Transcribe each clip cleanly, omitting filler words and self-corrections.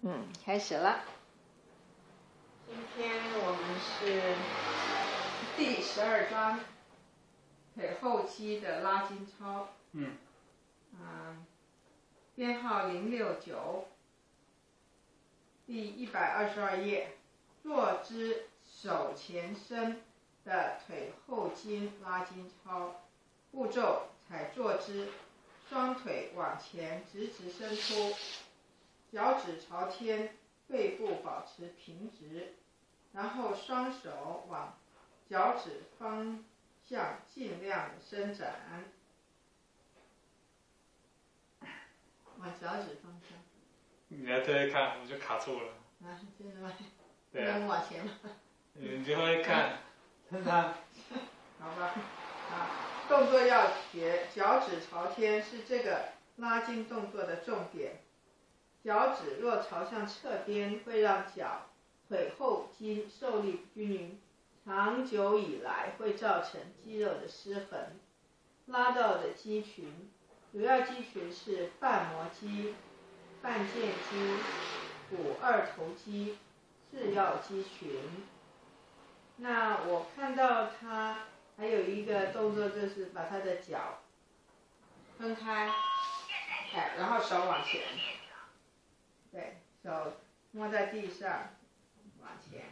开始了。今天我们是第12章腿后肌的拉筋操。编号069，第122页，坐姿手前伸的腿后筋拉筋操。步骤：踩坐姿，双腿往前直直伸出，脚趾朝天，背部保持平直，然后双手往脚趾方向尽量的伸展，往脚趾方向。 你来推看，我就卡住了。 真的吗？ 对啊。 能往前吗？ 你就会看，看他。 好吧，动作要诀：脚趾朝天是这个拉筋动作的重点。脚趾若朝向侧边，会让腿后筋受力不均匀，长久以来会造成肌肉的失衡。拉到的肌群，主要肌群是半膜肌、半腱肌、股二头肌、次要肌群。那我看到他还有一个动作，就是把他的脚分开，然后手往前，对，手摸在地上，往前。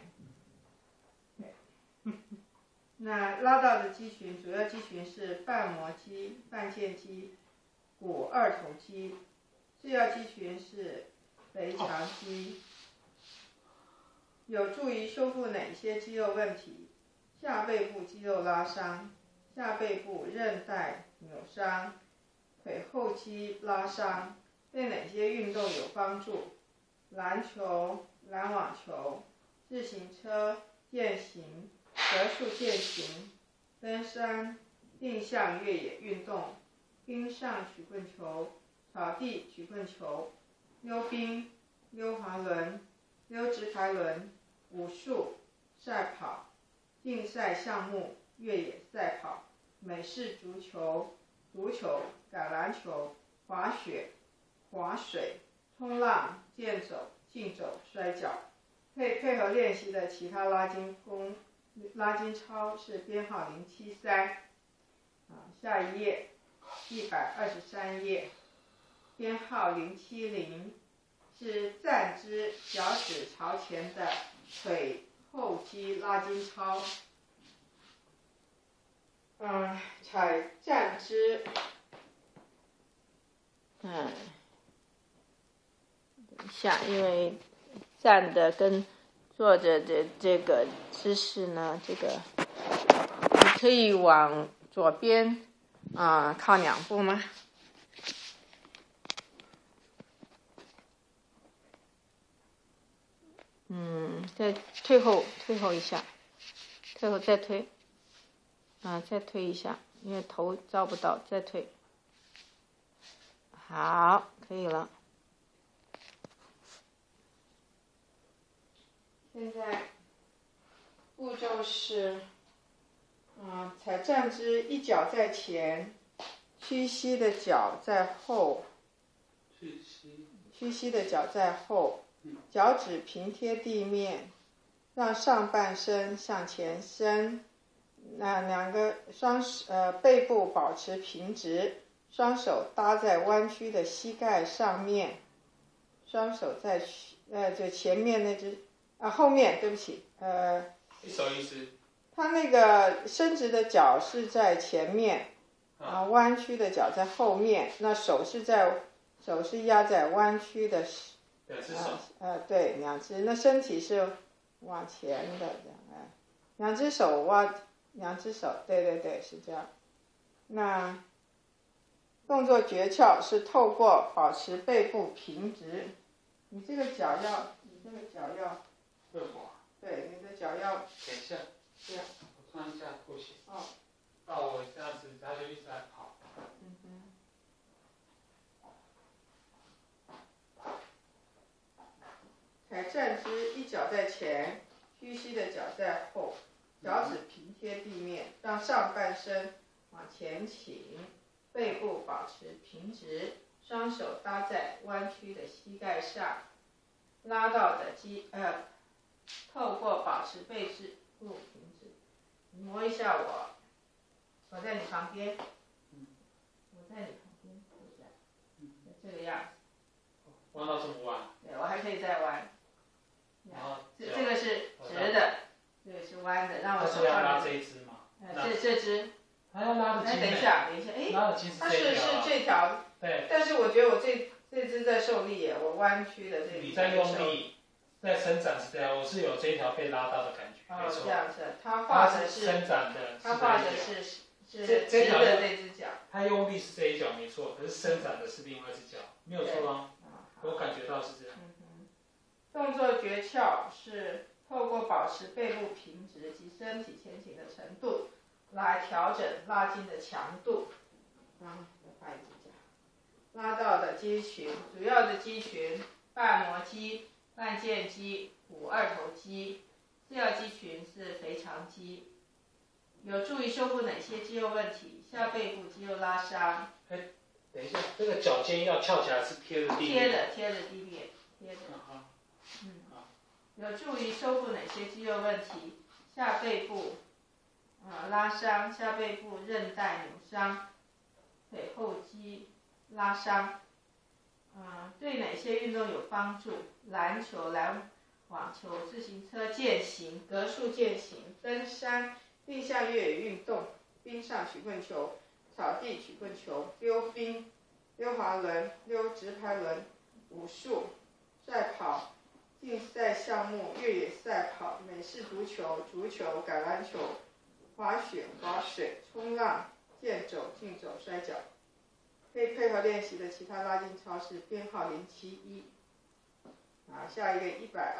那拉到的肌群，主要肌群是半膜肌、半腱肌、股二头肌，次要肌群是腓肠肌。有助于修复哪些肌肉问题？下背部肌肉拉伤，下背部韧带扭伤，腿后肌拉伤，对哪些运动有帮助？篮球、篮网球、自行车、健行、格数健行、登山、定向越野运动、冰上曲棍球、草地曲棍球、溜冰、溜滑轮、溜直排轮、武术、赛跑、竞赛项目、越野赛跑、美式足球、足球、橄榄球、滑雪、滑水、冲浪、健走、竞走、摔跤。配合练习的其他拉筋操是编号073。下一页123页，编号070，是站姿脚趾朝前的腿后肌拉筋操。踩站姿，等一下，因为站的跟坐着的这个姿势呢，你可以往左边靠2步吗？再退后一下，退后再推，再推一下，因为头照不到，再推。好，可以了。现在步骤是，踩站姿，一脚在前，屈膝的脚在后，屈膝的脚在后，脚趾平贴地面，让上半身向前伸，背部保持平直，双手搭在弯曲的膝盖上面，双手在就前面那只后面，对不起， 一手一只。 他那个伸直的脚是在前面，弯曲的脚在后面，那手是压在弯曲的。 2只手。 对，2只，那身体是往前的，这样，2只手2只手，对，是这样。那动作诀窍是透过保持背部平直，你这个脚要会滑。 对，你的脚要。 等一下。 这样。 我看一下步行。到我这样子，他就一直在跑。 踩站姿，一脚在前，屈膝的脚在后，脚趾平贴地面，让上半身往前倾，背部保持平直，双手搭在弯曲的膝盖上。 拉到的透过保持背部平直，你摸一下我在你旁边，我在你旁边，就这样，这个样子。 弯到这么弯？ 对，我还可以再弯。 然后这个是直的，这个是弯的，让我手是要拉上。 这一只吗？ 这只。 还要拉得紧。 等一下， 拉得紧是这条。 它是这条。 对。 但是我觉得我这只在受力耶，我弯曲的这。 你在用力，在伸展是这样，我是有这一条被拉到的感觉。没错。 这样子，他画的是伸展的。 他画的是这条的这只脚。 他用力是这一脚没错，可是伸展的是另外一只脚，没有错吗？我感觉到是这样。 动作诀窍是透过保持背部平直及身体前倾的程度，来调整拉筋的强度。再画一只脚。拉到的肌群，主要的肌群：半膜肌、半腱肌、股二头肌。次要肌群是腓肠肌。有助于修复哪些肌肉问题？下背部肌肉拉伤。 等一下，这个脚尖要翘起来是贴着地面。 贴着地面，贴着。有助于修复哪些肌肉问题？下背部拉伤，下背部韧带扭伤，腿后肌拉伤。对哪些运动有帮助？篮球、网球、自行车健行、格数健行、登山、定向越野运动、冰上曲棍球、草地曲棍球、溜冰、溜滑轮、溜直排轮、武术、赛跑、竞赛项目、越野赛跑、美式足球、足球、橄榄球、滑雪、滑水、冲浪、健走、竞走、摔跤。可以配合练习的其他拉筋操是编号071。下一个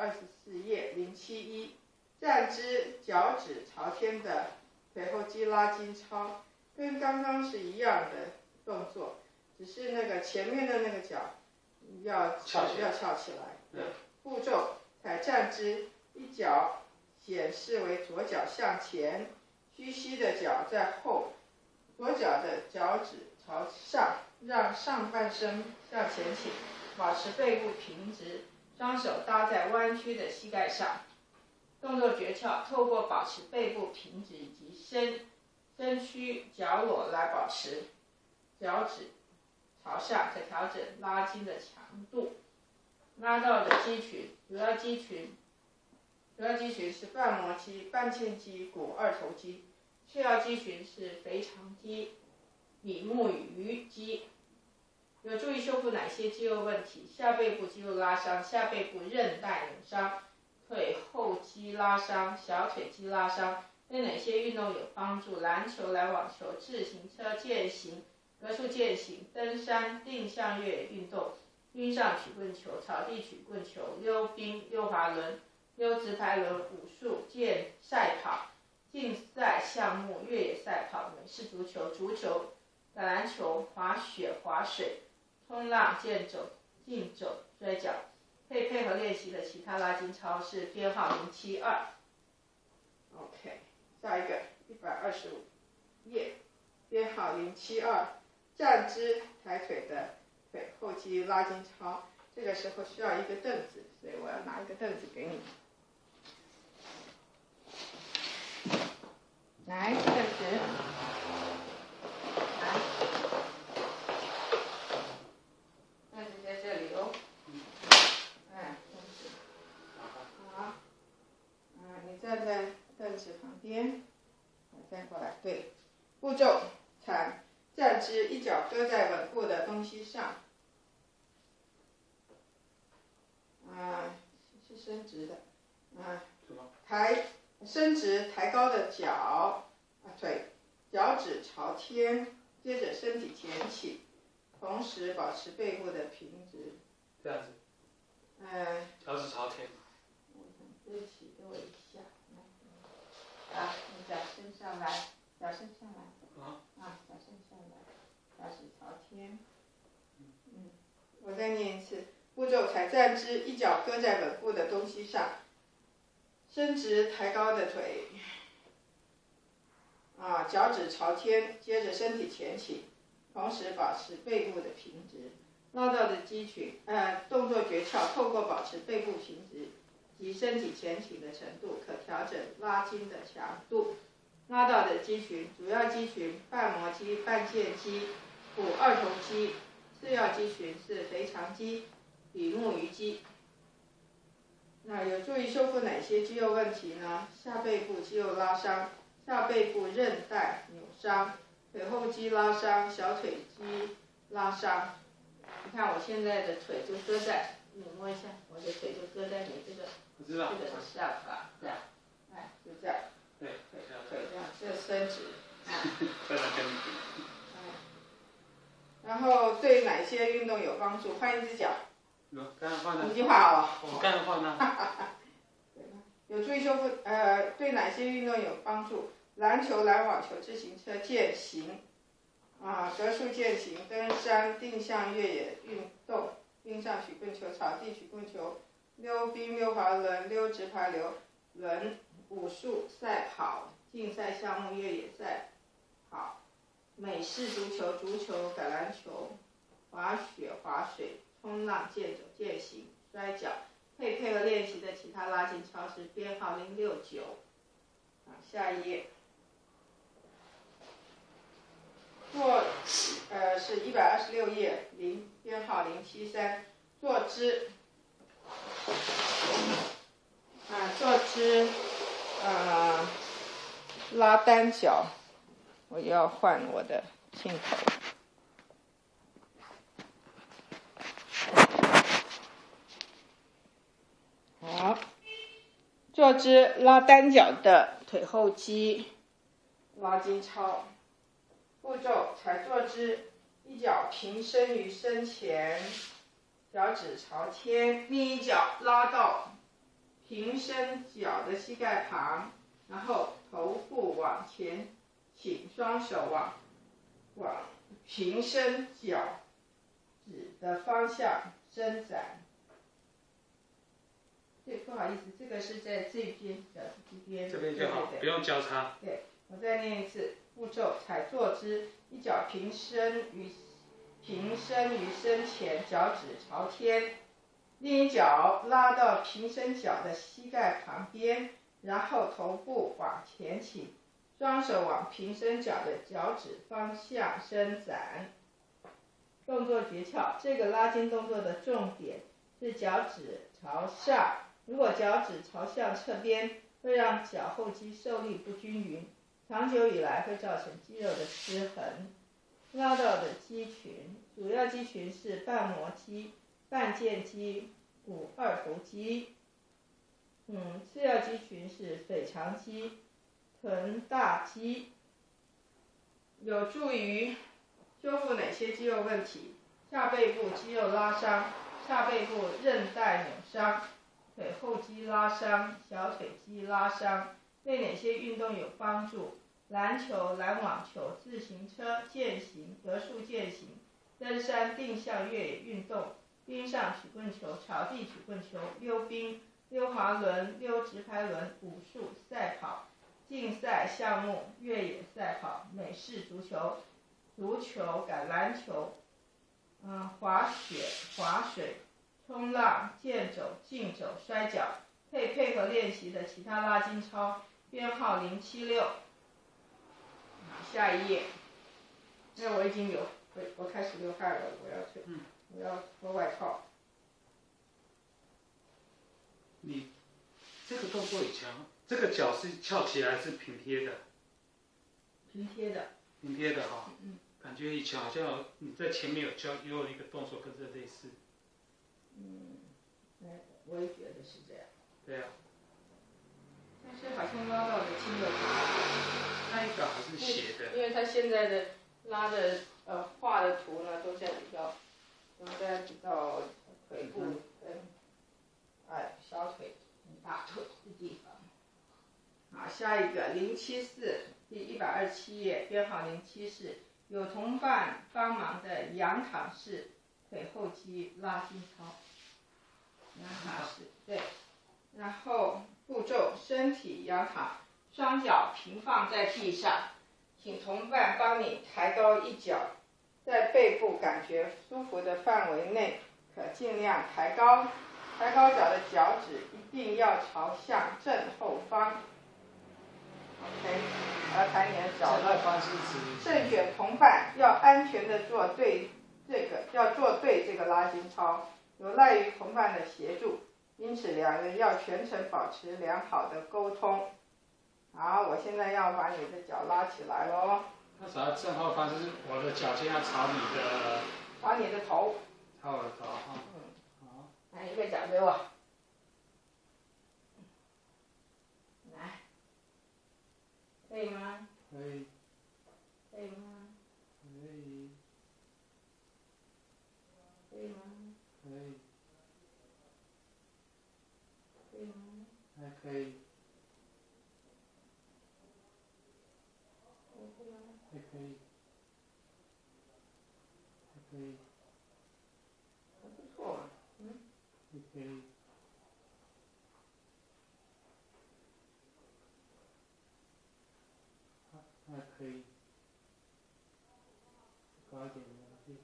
124页071，站姿脚趾朝天的腿后肌拉筋操，跟刚刚是一样的动作，只是那个前面的那个脚要翘起来。对，步骤：踩站姿，一脚显示为左脚向前，屈膝的脚在后，左脚的脚趾朝上，让上半身向前倾，保持背部平直，双手搭在弯曲的膝盖上。动作诀窍：透过保持背部平直以及身躯脚裸来保持脚趾朝上，可调整拉筋的强度。拉到的肌群，主要肌群是半膜肌、半腱肌、股二头肌。次要肌群是腓肠肌、比目鱼肌。有助于修复哪些肌肉问题？下背部肌肉拉伤，下背部韧带扭伤，腿后肌拉伤，小腿肌拉伤。对哪些运动有帮助？篮球、网球、自行车健行、格数健行、登山、定向越野运动、冰上曲棍球、草地曲棍球、溜冰、溜滑轮、溜直排轮、武术、赛跑、竞赛项目、越野赛跑、美式足球、足球、橄榄球、滑雪、滑水、冲浪、健走、竞走、摔跤。可以配合练习的其他拉筋操是编号072。OK， 下一个125页，编号072，站姿抬腿的腿后肌拉筋操。这个时候需要一个凳子，所以我要拿一个凳子给你。来，凳子。来，凳子在这里哦。凳子。好。你站在凳子旁边，站过来。对。步骤：站姿，一脚搁在稳固的东西上。是伸直的。伸直抬高的脚，腿，脚趾朝天，接着身体前倾，同时保持背部的平直。 这样子。脚趾朝天。 对不起，给我一下。你脚伸上来，脚伸上来。脚伸上来，脚趾朝天。我再念一次。步骤：踩站姿，一脚搁在稳固的东西上，伸直抬高的腿，脚趾朝天，接着身体前倾，同时保持背部的平直， 拉到的肌群，动作诀窍，透过保持背部平直及身体前倾的程度，可调整拉筋的强度。拉到的肌群，主要肌群半膜肌、半腱肌、股二头肌，次要肌群是腓肠肌、比目鱼肌。那有助于修复哪些肌肉问题呢？下背部肌肉拉伤，下背部韧带扭伤，腿后肌拉伤，小腿肌拉伤。你看我现在的腿就搁在，你摸一下，我的腿就搁在你这个下巴，这样，就这样， 对， 腿这样，这伸直， 非常跟紧。 然后对哪些运动有帮助？换一只脚。 刚才换了。 已经换好了。 我刚才换了。 有助于修复，对哪些运动有帮助？篮球、篮网球、自行车、健行，格数健行、登山、定向越野运动、冰上曲棍球、草地曲棍球、溜冰、溜滑轮、溜直排轮、武术、赛跑、竞赛项目、越野赛跑、美式足球、足球、橄榄球、滑雪、滑水、冲浪、健走、健行、摔跤。配合练习的其他拉筋操是编号069。下一页。是126页编号073，坐姿。坐姿，拉单脚。我要换我的镜头。好，坐姿拉单脚的腿后肌拉筋操。步骤：踩坐姿，一脚平伸于身前，脚趾朝天，另一脚拉到平伸脚的膝盖旁，然后头部往前倾，双手往平伸脚趾的方向伸展。对，不好意思，这个是在这边，脚趾这边。 这边就好，不用交叉。 对，我再念一次。步骤：踩坐姿，一脚平伸于身前，脚趾朝天，另一脚拉到平伸脚的膝盖旁边，然后头部往前倾，双手往平伸脚的脚趾方向伸展。动作诀窍：这个拉筋动作的重点是脚趾朝上，如果脚趾朝向侧边，会让脚后肌受力不均匀，长久以来会造成肌肉的失衡。拉到的肌群，主要肌群是半膜肌、半腱肌、股二头肌。次要肌群是腓肠肌、臀大肌。有助于修复哪些肌肉问题？下背部肌肉拉伤，下背部韧带扭伤，腿后肌拉伤，小腿肌拉伤。对哪些运动有帮助？篮球、篮网球、自行车、健行、格数健行、登山、定向越野运动、冰上曲棍球、草地曲棍球、溜冰、溜滑轮、溜直排轮、武术、赛跑、竞赛项目、越野赛跑、美式足球、足球、橄榄球、滑雪、滑水、冲浪、健走、竞走、摔跤。配合练习的其他拉筋操编号076。下一页。那我已经我开始流汗了，我要脱外套。 你这个动作以前，这个脚是翘起来是平贴的。 平贴的。 平贴的哈。感觉以前好像你在前面也有一个动作跟这类似。 我也觉得是这样。 对啊。 但是好像拉到的筋有那一个还是斜的。 因为他现在的拉的画的图呢，都在比较腿部跟小腿、大腿的地方。好，下一个074，第127页，编号074，有同伴帮忙的仰躺式腿后肌拉筋操。仰躺式，对。然后步骤：身体仰躺，双脚平放在地上，请同伴帮你抬高一脚， 在背部感觉舒服的范围内，可尽量抬高脚的脚趾一定要朝向正后方。OK， 要抬你的脚。 正后方是指正选同伴要安全的做对这个拉筋操，有赖于同伴的协助，因此两人要全程保持良好的沟通。好，我现在要把你的脚拉起来咯。 那主要正后方就是我的脚尖要朝你的头。 朝我的头哈。好。 来一个脚给我。来。可以吗？ 可以。 可以吗？ 可以。 可以吗？ 可以。 可以吗？ 还可以。还可以。还可以。 还不错， 还可以。还可以。高一点没关系。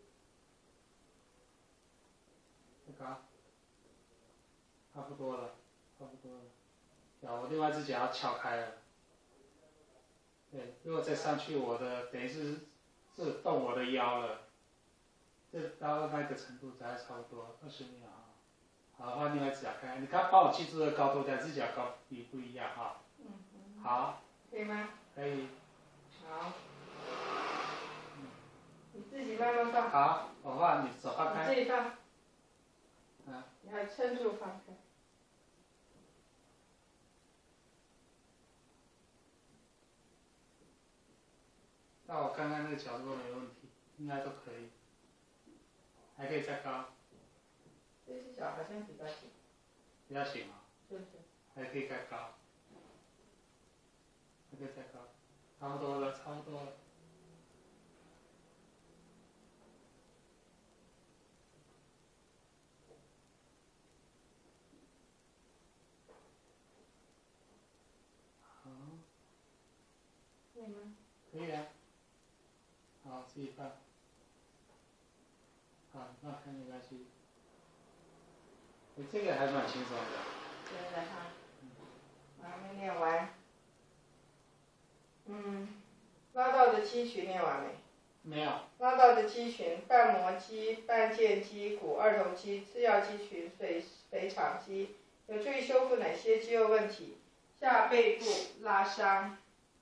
再高。差不多了，差不多了。我另外一只脚要翘开了。对，如果再上去，我的等于是动我的腰了。这到那个程度才差不多20秒啊。好，换另外一只脚开。你刚帮我记住的高度，两只脚高低不一样哈。好。 可以吗？ 可以。 好。你自己慢慢放。 好，我放，你手放开。 你自己放。 啊。 你还撑住放开。 那我看看那个角度没问题，应该都可以。还可以再高。 这只脚好像比较紧。 比较紧啊。 是不是？ 还可以再高。还可以再高。差不多了，差不多了。好。 可以吗？ 可以啊。好，自己放。好，那看没关系。这个还蛮轻松的。 对的哈。我还没练完。拉到的肌群练完没？ 没有。 拉到的肌群：半膜肌、半腱肌、股二头肌、次要肌群、腓肠肌，有助于修复哪些肌肉问题？下背部拉伤。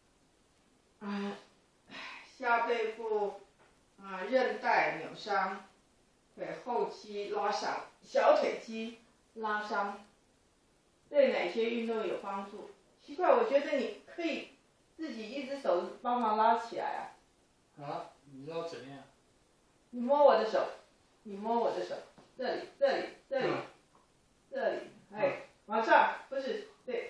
下背部韧带扭伤，腿后肌拉伤，小腿肌拉伤，对哪些运动有帮助？奇怪，我觉得你可以自己一只手帮忙拉起来啊。 好，你知道怎样？ 你摸我的手，你摸我的手，这里，哎，往上，不是，对，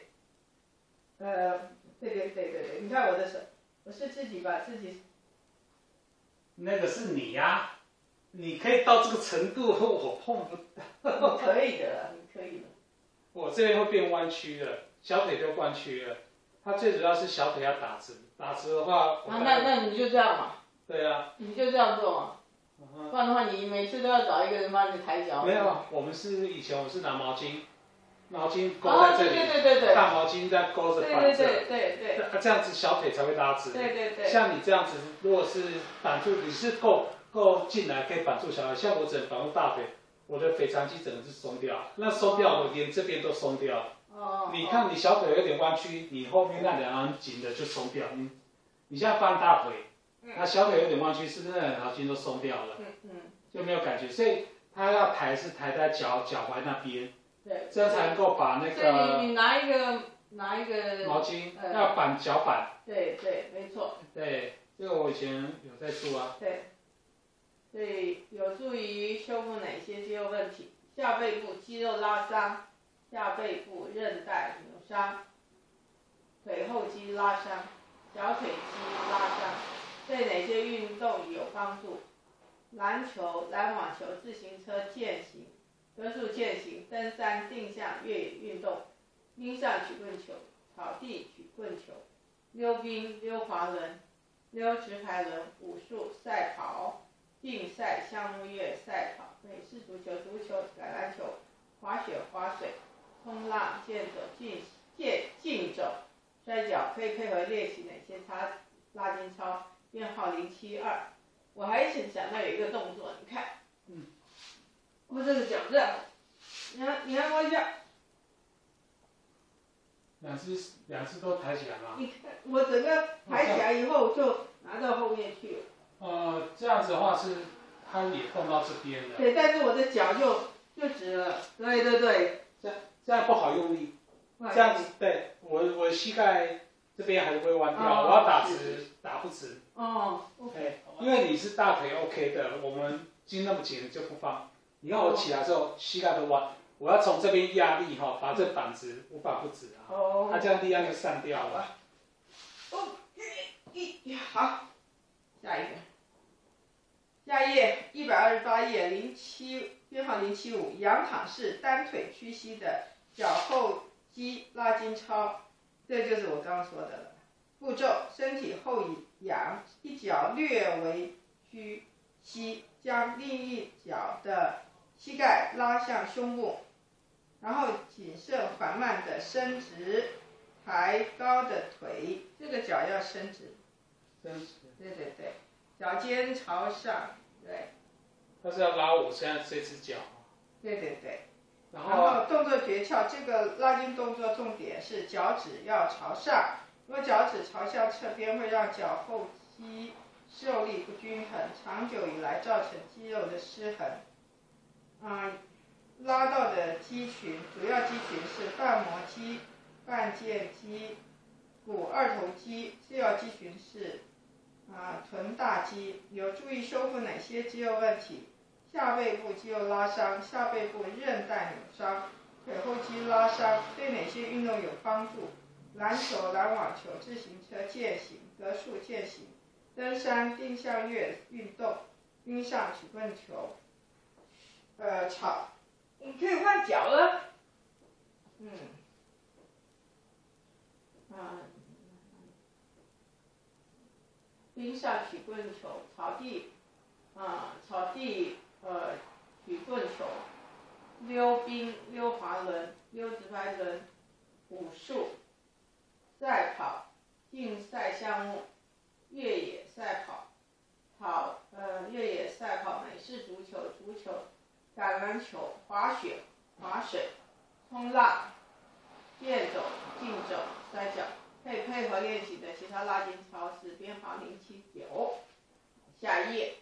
对，你看我的手，我是自己把自己。 那个是你呀，你可以到这个程度，我碰不到。 你可以的，你可以的。 我这边会变弯曲了，小腿就弯曲了。它最主要是小腿要打直，打直的话。 那你就这样嘛。 对啊。 你就这样做嘛。不然的话，你每次都要找一个人帮你抬脚。 没有，以前我们是拿毛巾勾在这里， 对， 大毛巾再勾着绑着， 对， 这样子小腿才会拉直。 对。 像你这样子，如果是绑住，你是够进来可以绑住小腿，像我只能绑住大腿，我的腓肠肌整个是松掉，那松掉我连这边都松掉了。你看你小腿有点弯曲，你后面那两条紧的就松掉。你现在搬大腿，那小腿有点弯曲，是不是那两条筋都松掉了？就没有感觉，所以它要抬是抬在脚踝那边， 对， 这样才能够把那个。 所以你拿一个毛巾，要绑脚板。 对，没错。 对，这个我以前有在做啊。 对，所以有助于修复哪些肌肉问题？下背部肌肉拉伤，下背部韧带扭伤，腿后肌拉伤，小腿肌拉伤，对哪些运动有帮助？篮球、篮网球、自行车健行、格数健行、登山、定向越野运动、冰上曲棍球、草地曲棍球、溜冰、溜滑轮、 溜直排轮、武术、赛跑、竞赛、项目越野赛跑、美式足球、足球、橄榄球、滑雪、滑水、冲浪、健走、竞走、摔跤，可以配合练习哪些拉筋操？编号072。我还想到有一个动作，你看，我这个脚这样，你看我脚， 两只都抬起来吗？ 你看我整个抬起来以后就拿到后面去了。 这样子的话是它也动到这边的。 对，但是我的脚就直了。对对对。 这样不好用力。这样子，对我膝盖这边还是会弯掉，我要打直，打不直。 OK。 因为你是大腿 OK 的，我们筋那么紧就不放。你看我起来之后，膝盖都弯，我要从这边压力把这板直，我板不直啊。它这样力量就散掉了。 好，下一个。下一页128页07编号075，仰躺式单腿屈膝的脚后肌拉筋操，这就是我刚刚说的了。步骤：身体后仰，一脚略微屈膝，将另一脚的膝盖拉向胸部，然后谨慎缓慢的伸直，抬高的腿，这个脚要伸直。 伸直。 对对对，脚尖朝上，对。 但是要拉我现在这只脚。 对对对。 然后动作诀窍，这个拉筋动作重点是脚趾要朝上，如果脚趾朝向侧边，会让脚后肌受力不均衡，长久以来造成肌肉的失衡。拉到的肌群，主要肌群是半膜肌、半腱肌、股二头肌，次要肌群是臀大肌。有注意修复哪些肌肉问题？下背部肌肉拉伤，下背部韧带扭伤，腿后肌拉伤，对哪些运动有帮助？篮球、篮网球、自行车、健行、格数健行、登山、定向越野运动、冰上曲棍球。你可以换脚了。冰上曲棍球、草地曲棍球、溜冰、溜滑轮、溜直排轮、武术、赛跑、竞赛项目、越野赛跑、越野赛跑、美式足球、足球、橄榄球、滑雪、滑水、冲浪、健走、竞走、摔跤，可以配合练习的其他拉筋操是编号079。下一页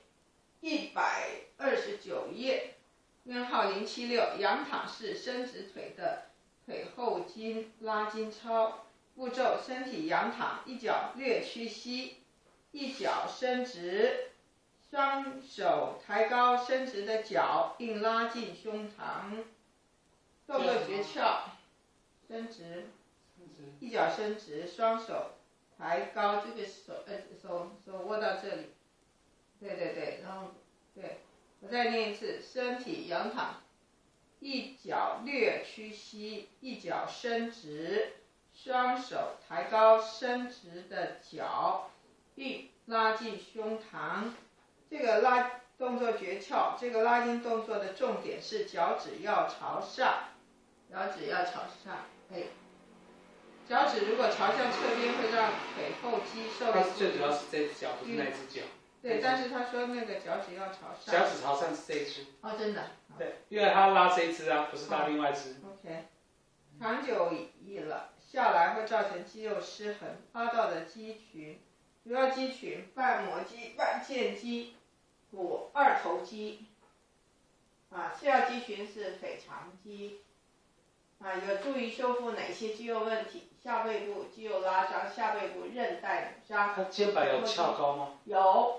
129页编号076，仰躺式伸直腿的腿后筋拉筋操。步骤：身体仰躺，一脚略屈膝，一脚伸直，双手抬高伸直的脚，并拉进胸膛。动作诀窍：伸直，一脚伸直，双手抬高，这个手握到这里。对对对，然后对，我再念一次：身体仰躺，一脚略屈膝，一脚伸直，双手抬高伸直的脚，并拉进胸膛。这个动作诀窍，这个拉筋动作的重点是脚趾要朝上，脚趾要朝上。脚趾如果朝向侧边，会让腿后肌受力。 最主要是这只脚，不是那只脚。 对，但是他说那个脚趾要朝上。 脚趾朝上是这一只。 真的。 对，因为他拉这一只不是拉另外一只。 OK， 长久以来下来会造成肌肉失衡，拉到的肌群，主要肌群半膜肌、半腱肌、股二头肌。次要肌群是腓肠肌。有助于修复哪些肌肉问题？下背部肌肉拉伤，下背部韧带扭伤。 他肩膀有翘高吗？ 有。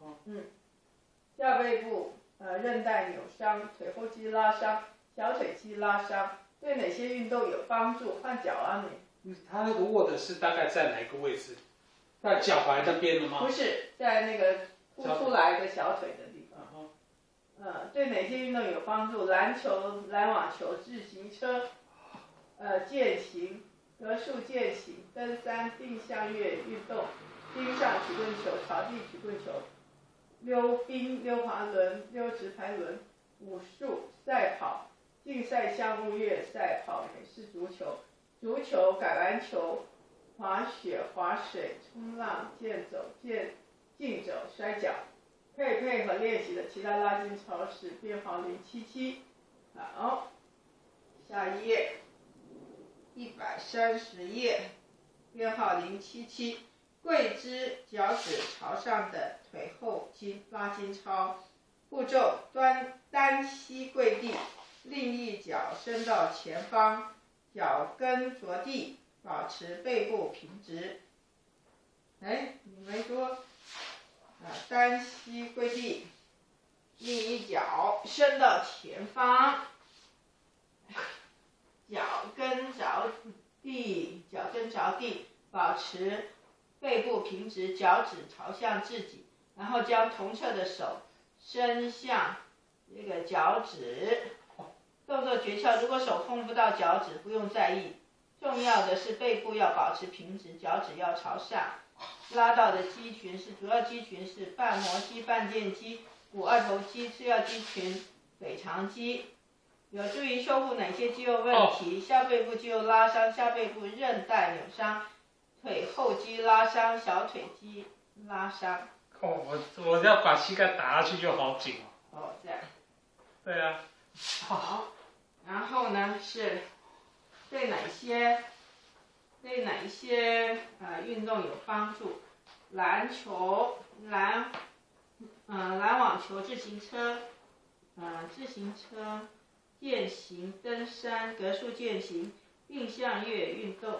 下背部韧带扭伤，腿后肌拉伤，小腿肌拉伤，对哪些运动有帮助？换脚啊你。 他那个握的是大概在哪个位置？在脚踝那边的吗？ 不是，在那个凸出来的小腿的地方。对哪些运动有帮助？篮球、篮网球、自行车、健行、格数健行、登山、定向越野运动、 冰上曲棍球、草地曲棍球、溜冰、溜滑轮、溜直排轮、武术、赛跑、竞赛项目越野赛跑、美式足球、足球、橄榄球、滑雪、滑水、冲浪、健走、竞走、摔跤，可以配合练习的其他拉筋操是编号077。好，下一页，130页，编号077，跪姿脚趾朝上的腿后筋拉筋操。步骤：单膝跪地，另一脚伸到前方，脚跟着地，保持背部平直。你没说单膝跪地，另一脚伸到前方，脚跟着地，保持背部平直，脚趾朝向自己，然后将同侧的手伸向这个脚趾。动作诀窍：如果手碰不到脚趾，不用在意，重要的是背部要保持平直，脚趾要朝上。拉到的主要肌群是半膜肌、半腱肌、股二头肌、次要肌群、腓肠肌。有助于修复哪些肌肉问题？下背部肌肉拉伤、下背部韧带扭伤、腿后肌拉伤、小腿肌拉伤。 我要把膝盖打下去就好紧哦。这样。 对啊。 好，然后呢是对哪些运动有帮助？篮球、篮网球、自行车、健行、登山、格数健行、定向越野运动，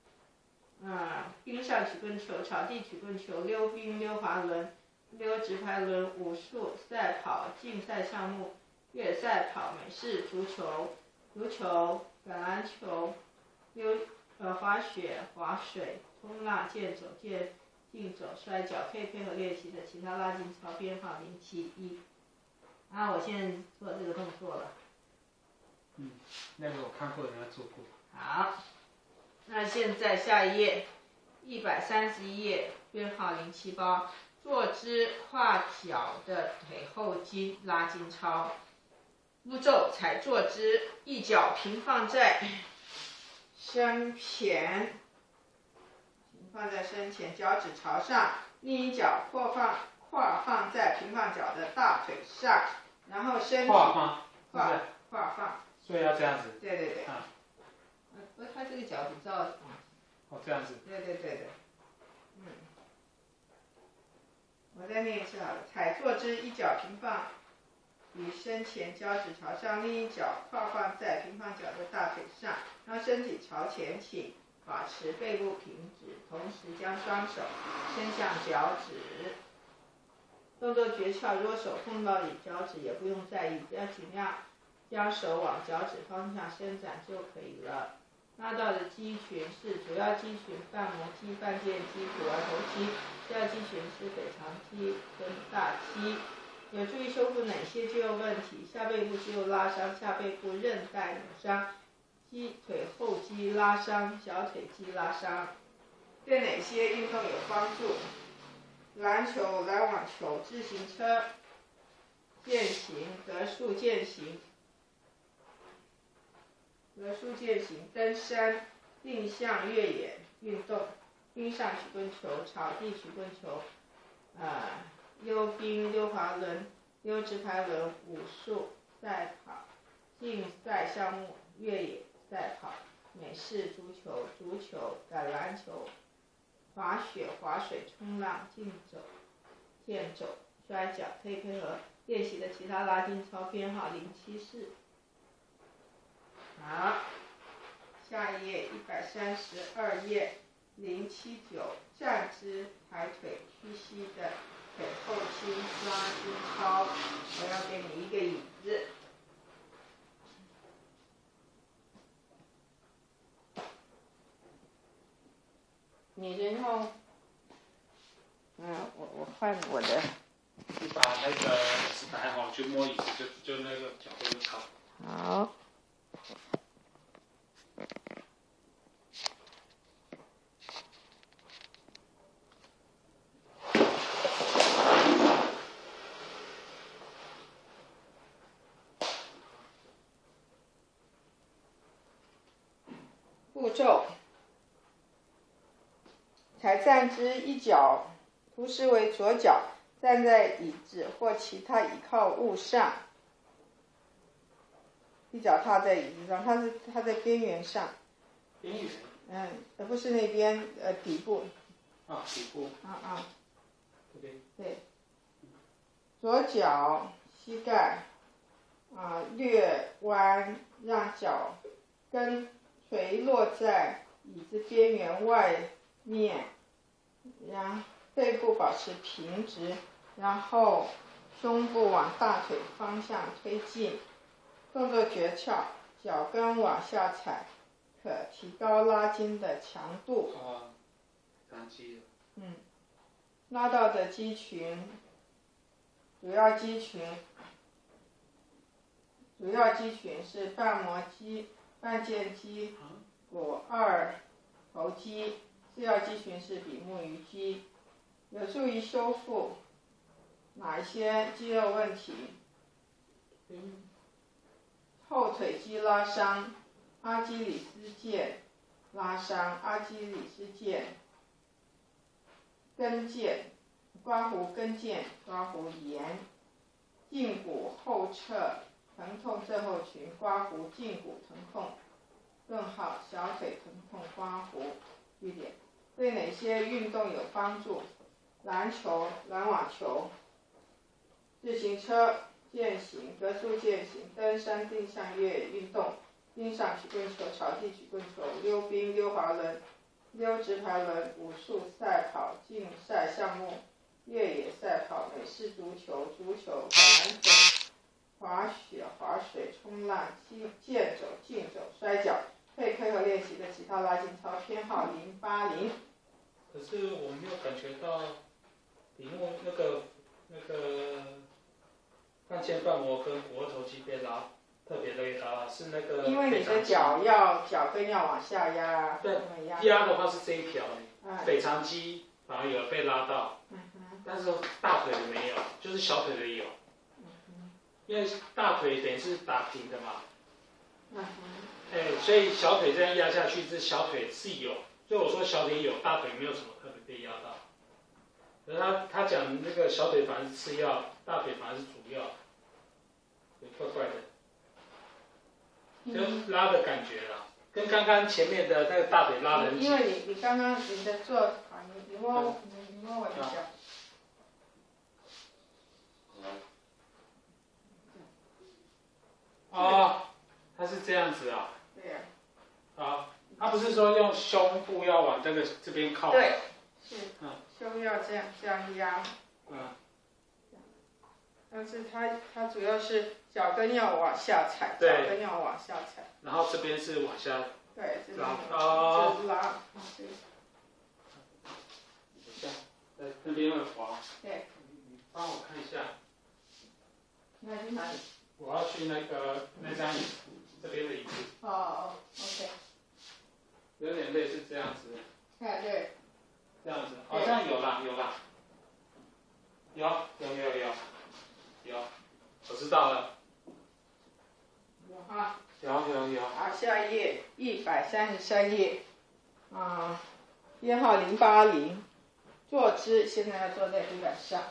冰上曲棍球、草地曲棍球、溜冰、溜滑轮、溜直排轮、武术、赛跑、竞赛项目、越野赛跑、美式足球、橄榄球、滑雪、滑水、冲浪、健走、竞走、摔跤，可以配合练习的其他拉筋操编号071。我现在做这个动作了。 那个我看过，人家做过。 好，那现在下一页，131页，编号078，坐姿跨脚的腿后筋拉筋操。步骤：踩坐姿，一脚平放在身前，脚趾朝上，另一脚跨放在平放脚的大腿上，然后身体跨放。 所以要这样子。 对。不是他这个脚比较。 这样子。 对。我再念一次好了。踩坐姿，一脚平放于身前，脚趾朝上，另一脚跨放在平放脚的大腿上，让身体朝前倾，保持背部平直，同时将双手伸向脚趾。动作诀窍：如果手碰到你脚趾，也不用在意，只要尽量将手往脚趾方向伸展就可以了。拉到的肌群是主要肌群半膜肌、半腱肌、股二头肌，次要肌群是腓肠肌跟大肌。有助于修复哪些肌肉问题？下背部肌肉拉伤、下背部韧带扭伤、腿后肌拉伤、小腿肌拉伤。对哪些运动有帮助？篮球、篮网球、自行车、健行、格数健行、登山、定向越野运动、冰上曲棍球、草地曲棍球、溜冰、溜滑轮、溜直排轮、武术、赛跑、竞赛项目、越野赛跑、美式足球、橄榄球、滑雪、滑水、冲浪、健走、摔跤，可以配合练习的其他拉筋操编号074。好，下一页132页079，站姿抬腿屈膝的腿后筋拉筋操。我要给你一个椅子。你然后，我换我的。 你把那个椅子摆好，就摸椅子，就那个角度就好。 好。 步骤：采站之一脚图示为左脚，站在椅子或其他倚靠物上，一脚踏在椅子上，它在边缘上。 边缘。 而不是那边底部。 啊，底部。这边。 对。左脚膝盖略弯，让脚跟垂落在椅子边缘外面，然后背部保持平直，然后胸部往大腿方向推进。动作诀窍：脚跟往下踩，可提高拉筋的强度。 长肌了。 拉到的肌群，主要肌群是瓣膜肌、半腱肌、股二头肌，次要肌群是比目鱼肌。有助于修复哪一些肌肉问题？后腿肌拉伤，阿基里斯腱拉伤，阿基里斯腱、跟腱、刮胡跟腱、刮胡炎，胫骨后侧疼痛症候群，刮胡胫骨疼痛更好，小腿疼痛刮胡。句点：对哪些运动有帮助？篮球、篮网球、自行车、健行、格数健行、登山、定向越野运动、冰上曲棍球、草地曲棍球、溜冰、溜滑轮、溜直排轮、武术、赛跑、竞赛项目、越野赛跑、美式足球、足球、橄榄球、滑雪、滑水、冲浪、健走、竞走、摔跤。可以配合练习的其他拉筋操，编号080。 可是我没有感觉到底部那个半腱瓣膜跟股二头肌被拉，特别累拉，是那个。 因为你的脚跟要往下压。 对，压的话是这一条，腓肠肌反而有被拉到，但是大腿的没有，就是小腿的有。因为大腿等于是打平的嘛。所以小腿这样压下去，这小腿是有，所以我说小腿有，大腿没有什么特别被压到。可是他讲那个小腿反而是次要，大腿反而是主要，怪怪的，就拉的感觉啦，跟刚刚前面的那个大腿拉的很紧。 因为你刚刚你的做法，你摸我的脚。 他是这样子啊。 对呀。 他不是说用胸部要往这边靠吗？ 对，是。胸要这样压。但是它主要是脚跟要往下踩，脚跟要往下踩。 然后这边是往下。 对，这边拉。 拉。 等一下，在那边会滑。 对。 你帮我看一下。 那去哪里？ 我要去那张椅子，这边的椅子。 OK。 有点类似这样子。 对。 这样子，好像有啦，有，我知道了。 有哈。 有。 好，下一页133页，编号080，坐姿，现在要坐在地板上。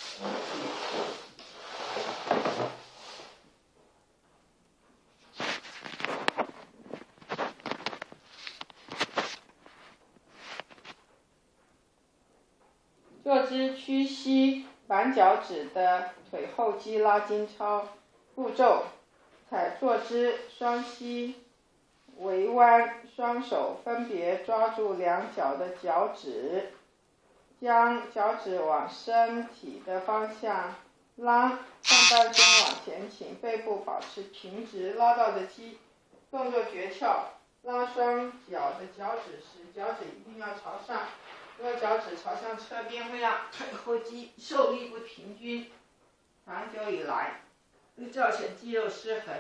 坐姿屈膝板脚趾的腿后肌拉筋操。步骤：采坐姿，双膝微弯，双手分别抓住两脚的脚趾，将脚趾往身体的方向拉，上半身往前倾，背部保持平直，拉到的肌。动作诀窍：拉双脚的脚趾时，脚趾一定要朝上。如果脚趾朝向侧边，会让腿后肌受力不平均，长久以来会造成肌肉失衡。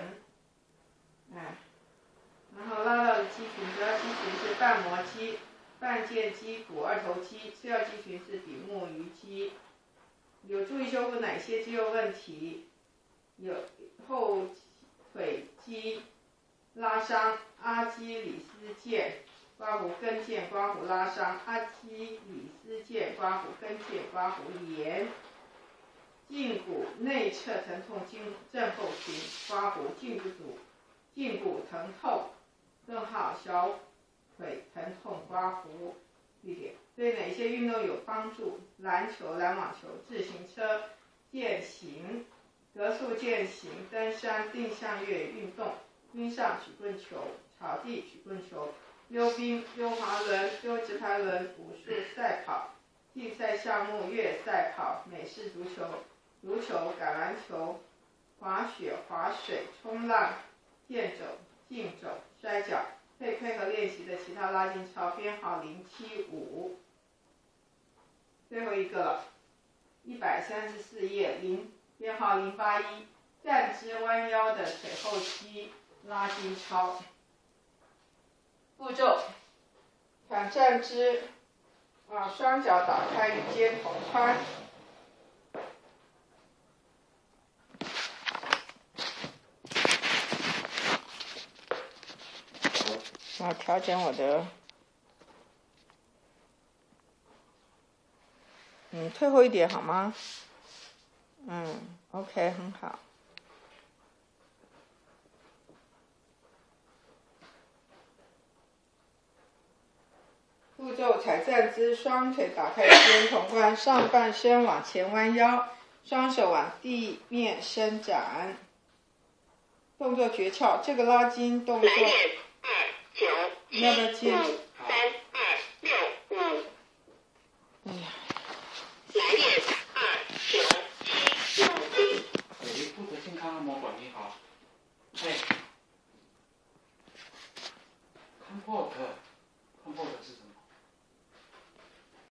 然后拉到的肌群，主要肌群是瓣膜肌、半腱肌、股二头肌，次要肌群是比目鱼肌。有助于修复哪些肌肉问题？有后腿肌、 拉伤，阿基里斯腱，刮胡跟腱，刮胡拉伤，阿基里斯腱，刮胡跟腱，刮胡炎。胫骨内侧疼痛症候群，刮胡胫骨组，胫骨疼痛，顿号小腿疼痛，刮胡。地点对哪些运动有帮助？篮球、篮网球、自行车、健行、格数健行、登山、定向越野运动、冰上曲棍球、草地曲棍球、溜冰、溜滑轮、溜直排轮、武术赛跑、竞赛项目越野赛跑、美式足球、足球、橄榄球、滑雪、滑水、冲浪、健走、竞走、摔跤。可以配合练习的其他拉筋操，编号075。最后一个了，134页编号081，站姿弯腰的腿后肌拉筋操。步骤：挑站姿，双脚打开与肩同宽。我调整我的，退后一点好吗？OK， 很好。步骤：踩站姿，双腿打开与肩同宽，上半身往前弯腰，双手往地面伸展。动作诀窍：这个拉筋动作。你要不要接？3、2、6、5。哎呀。来电2、9、7、6。 喂，负责健康按摩馆，你好。Comfort 是什么？